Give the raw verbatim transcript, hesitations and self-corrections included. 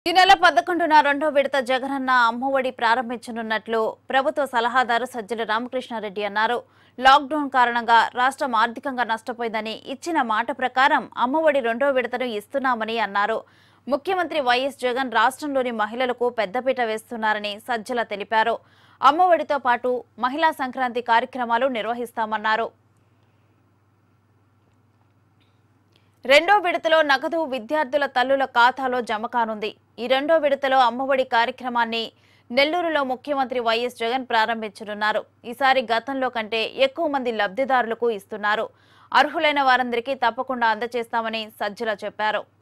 ఈ నెల పదకొండున రెండో విడత జగనన్న అమ్మఒడి ప్రారంభించనున్నట్లు ప్రభుత్వ సలహాదారు సజ్జల రామకృష్ణ రెడ్డి అన్నారు. లాక్డౌన్ కారణంగా రాష్ట్రం ఆర్థికంగా నష్టపోయిందని ఇచ్చిన మాట ప్రకారం అమ్మఒడి రెండో విడతను ఇస్తున్నామని అన్నారు. ముఖ్యమంత్రి వైఎస్ జగన్ రాష్ట్రంలోని మహిళలకు పెద్దపీట వేస్తున్నారని సజ్జల తెలిపారు. అమ్మఒడితో పాటు మహిళా సంక్రాంతి కార్యక్రమాలు నిర్వహిస్తామన్నారు. రెండో విడతలో నగదు విద్యార్థుల తల్లుల ఖాతాలో జమ కానుంది. ఈ రెండో విడతలో అమ్మఒడి కార్యక్రమాన్ని నెల్లూరులో ముఖ్యమంత్రి వైఎస్ జగన్ ప్రారంభించనున్నారు. ఈసారి గతంలో కంటే ఎక్కువ మంది లబ్ధిదారులకు ఇస్తున్నారు. అర్హులైన వారందరికీ తప్పకుండా అందజేస్తామని సజ్జల చెప్పారు.